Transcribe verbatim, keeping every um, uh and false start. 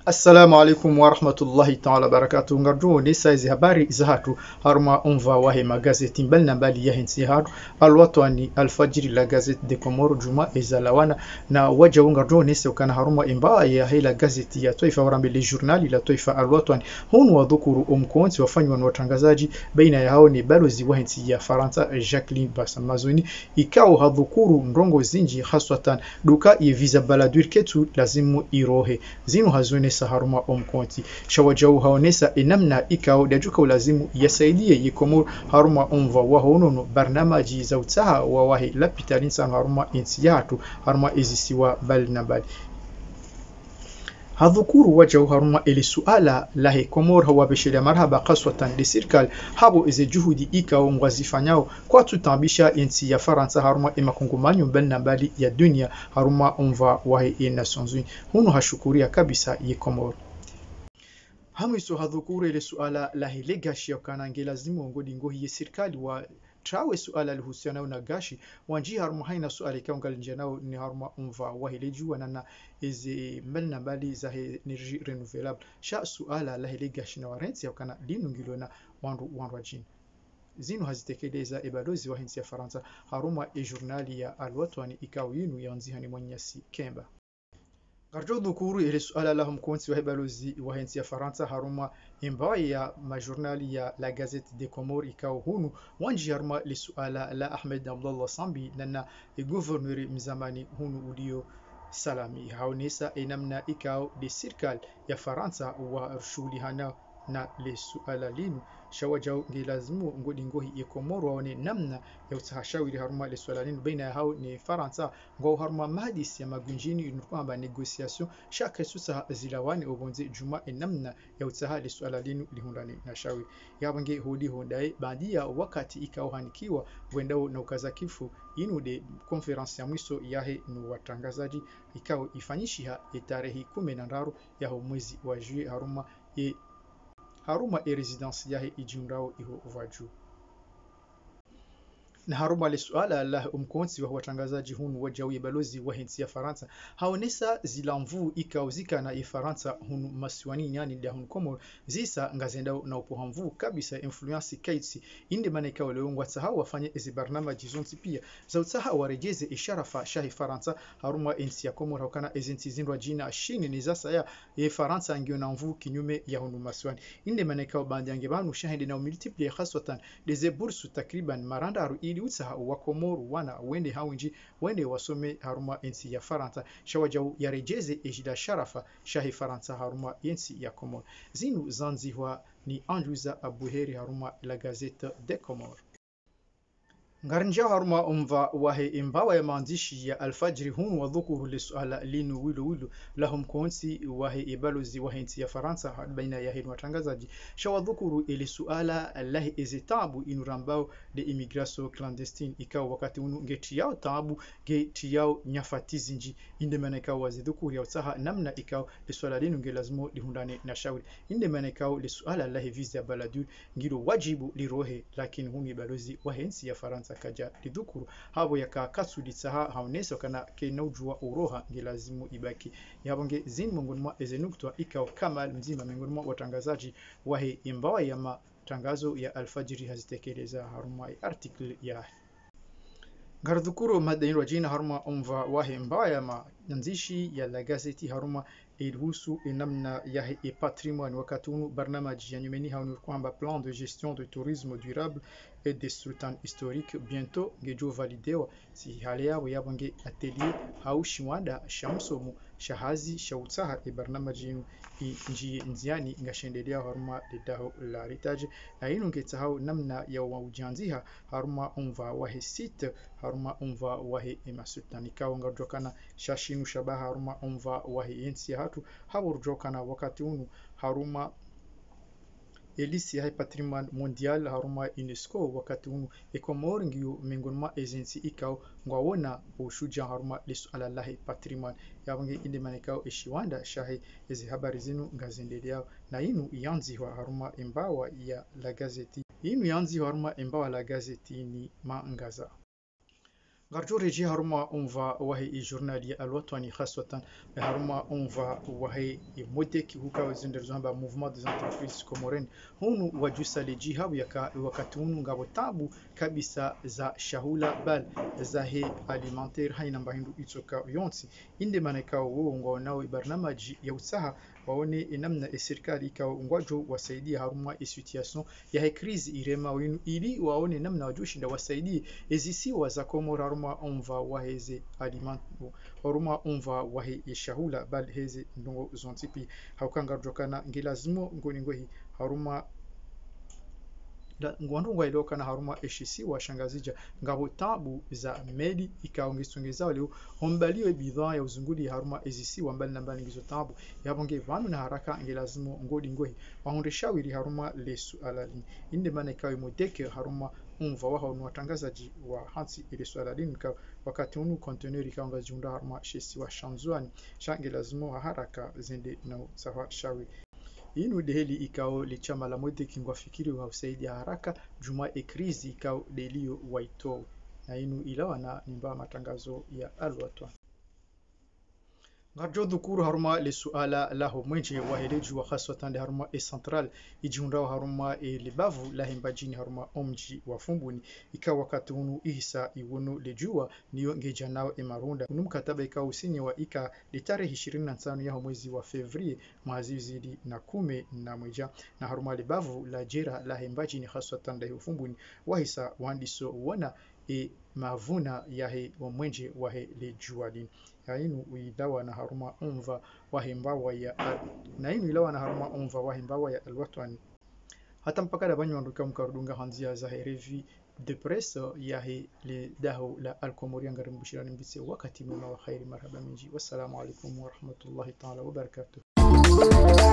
Assalamu alaikum wa rahmatullahi ta'ala barakatuh. Ngarjo ni saizi habari za hatu haruma umva wahe magazeti mbali na mbali ya hensi hatu alwatwani alfajiri la gazeti de Komoro juma ezalawana na waja ngarjo ni se ukana haruma imba ya hila gazeti ya Taifa warambe le journali la Taifa alwatwani hunu wa dhukuru umkonti wafanywa na watangazaji baina ya hao ni balozi wa hensi ya Faransa Jacqueline Basamazoni ikao hadhukuru ndongo zinji haswatan duka ye visa baladur ketu lazimu irohe zinu hazone haruma omkonti shawajau haonesa inamna ikao dajuka ulazimu yasaidie yikomur haruma umva wahonono barnamaji za utaha wa wahi lapitalin san haruma insiyatu haruma izisiwa bali na bali hadhukuru wajau haruma ili suala lahe komor hawa beshele marhaba qaswatan li sirkal habo ize juhudi ikao ngwazifanyao kwa tutambisha insi ya Faransa haruma imakungumanyo bali na bali ya dunia haruma umva wahe e Nations Unies hunu hashukuria kabisa ye Komoro hamu iso hadhukuru ili suala lahe legashi ya kanange lazimu ngodi ngohi ye sirkali wa trawe suala lihusiana na gashi wanji haruma haina suala ikaunga nao ni haruma umva wahileju na izi mbali bali za energy renewable sha suala la hele gashi na warenzi yakana linu ngilona wandu wandu jini zinu hazitekeleza ebalozi wa hensi ya Faransa haruma e journali ya alwatwani ikao yinu yanziha ni mwenyasi kemba Garjo dhukuru ile suala la mkonti wa balozi wa hensi ya Faransa haruma imbaye ya majurnali ya la Gazette de Comores ikao hunu wanji haruma li suala la Ahmed Abdallah Sambi nana gouverneur mzamani hunu ulio salami haonesa enamna ikao de sirkal ya Faransa wa rshuli hana na le suala linu shawajau ngilazimu ngodi ngohi ye Komoro waone namna ya utahashawiri haruma le suala linu baina hao ni Faransa ngo haruma madisi ya magunjini kwamba negotiation shaka susa zilawani obonze juma enamna ya utaha le suala linu lihundani na shawiri yabange hodi hondae bandia wakati ikao hanikiwa wendao na ukazakifu inu de conference ya mwiso yahe nu watangazaji ikao ifanyishiha tarehe kumi na tatu ya mwezi wa Juillet haruma ye haruma e residence yahe ijunrao iho vaju na haruma le suala la umkonti wa watangazaji hunu wajawi balozi wa hensi ya Faransa haonesa zilamvu ikauzika na Faransa hunu maswani nyani ndia hunu Komoro zisa ngazenda na upohamvu kabisa influence kaitsi inde maneka wale ungwa tsaha wafanye ezi barnama jizonti pia za utaha warejeze isharafa shahi Faransa haruma hensi ya Komoro hakana ezenti zinrwa jina shini ni zasa ya e Faransa angio na mvu kinyume ya hunu maswani inde maneka wabandi angebanu shahidi na multiple khaswatan deze bursu takriban marandaru ili utaha wa Komoro wana wende hawinji wende wasome haruma ensi ya Faransa shawajau yarejeze ejida sharafa shahi Faransa haruma ensi ya Komoro zinu zanziwa ni Anjuza Abuheri haruma la Gazette de Comores Ngarinja haruma umva wahe imbawa ya maandishi ya alfajiri hunu wa dhukuru li suala linu wilo wilo lahum konsi wahe ibalozi wa hensi ya Faransa baina ya henu watangazaji shawa dhukuru ili suala lahi ezitabu inurambao de immigration clandestine ikao wakati unu ngeti yao tabu ngeti yao nyafatizi nji inde manekao wazidhukuru ya utaha namna ikao li suala linu ngelazimo lihundane na shawri inde manekao li suala lahi visa baladu ngilo wajibu lirohe lakini hunu ibalozi wa hensi ya Faransa kaja lidhukuru habo yaka kasudi tsaha haoneso kana ke naujua uroha ngilazimu ibaki yabonge zin mongolma ezenukutwa ikao Kamal mzima mongolma watangazaji wahe imbawa ya matangazo ya alfajiri hazitekeleza haruma article ya Gardukuru madainwa jina haruma umva wahe mbawa ya manzishi ya la gazeti haruma ilhusu inamna yahe e patrimoine wakati unu barnamaji ya nyumeni haunu kwamba plan de gestion de tourisme durable et des sultans historiques bientôt ngejo validewa si hali yao yabonge atelier au shimwanda shamsomo shahazi shautaha e barnamaji inu nji nziani ngashendelea haruma lidaho la ritaje na inu ngetahau namna ya waujanziha haruma umva wahe site haruma umva wahe ema sultani kao ngarjokana shashinu shabaha haruma umva wahe yensi hatu haburjokana wakati unu haruma elisi ya patrimoine mondial haruma UNESCO wakati unu ekomori ngiyo mingonma agency ikao ngwawona ushuja haruma lisu ala lahi patrimoine yabonge inde manekao eshiwanda shahi ezi habari zinu ngazendelea na inu yanzi wa haruma imbawa ya la gazeti inu yanzi wa haruma imbawa la gazeti ni maangaza غرجو ريجي هرما أنفا وهي جورنالية الوطني خاصة هرما أنفا وهي مودك هو كوزندر زنبا موفمنت دي انتربريز كومورين هونو وجوسا لجيها ويكا وكاتونو ngabo tabu kabisa za shahula bal za he alimentaire haina mbahindu itsoka yonsi inde maneka wo ngo nao barnamaji ya usaha waone namna serikali ikawa ngwajo wasaidia haruma e situation ya he crise irema winu ili waone namna wajushinda wasaidie ezisiwa za komora haruma onva waheze aliment haruma onva wahe shahula bal heze ndongo zontipi haukanga jokana ngilazimo ngoni ngohi haruma ngwandu ngwailo kana haruma eshisi wa shangazija ngabo tabu za meli ikaongesongeza leo hombaliwe bidhaa ya uzunguli haruma ezisi wa mbali na mbali ngizo tabu yabonge vanu na haraka ngelazimo ngodi ngohi wahondeshawiri haruma lesu alali inde maana ikawe modeke haruma umva waho watangazaji wa hansi ile swala linka wakati unu container ikaanga junda haruma shesi wa shanzwani shange lazimo haraka zende na sawa shawi inu deheli ikao lichama la mwete kingwa fikiri wa usaidi haraka juma e krizi ikao delio waito na inu ilawa na nimba matangazo ya alwatwa ngarjo dhukuru haruma le suala laho mwenje wa heleju wa khaswatan de haruma e central ijiunda haruma e libavu la himbajini haruma omji wa fumbuni ikawa wakati unu ihisa iwono lejua niyo ngeja nao e marunda unu mkataba ikawa usinye wa ika litare ishirini na tano ya mwezi wa fevri mwazizidi na kume na mweja na haruma libavu la jera la himbajini khaswatan de fumbuni wahisa wandiso wana e mavuna yahe wa mwenje wahe lejua lini yainu uidawa na haruma umva wahimbawa ya na inu ilawa na haruma umva wahimbawa ya alwatwani hata mpaka da banyo nduka mkarudunga hanzia za revi de presse yahe le daho la alkomori ngarimbushira nimbitse wakati mwema wa khairi marhaba minji wassalamu alaikum wa rahmatullahi ta'ala wa barakatuh